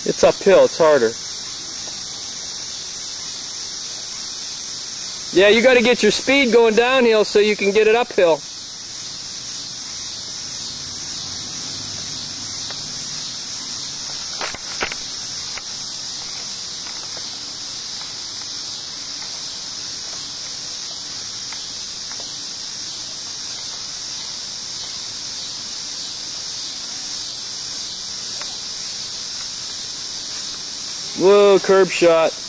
It's uphill, it's harder. Yeah, you got to get your speed going downhill so you can get it uphill. Whoa, curb shot.